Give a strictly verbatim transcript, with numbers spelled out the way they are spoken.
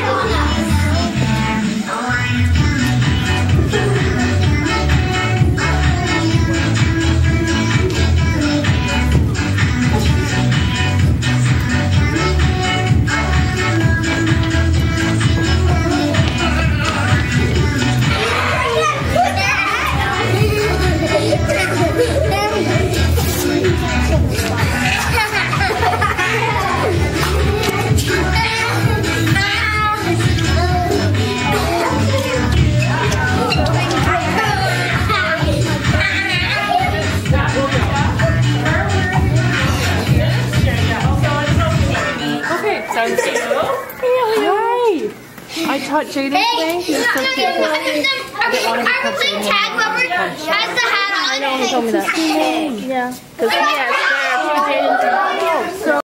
Hi! I taught Jaden today. He was so cute. I didn't want to become so tag rubber has the hat on. I know, he told me that. Yeah. Because he has there. So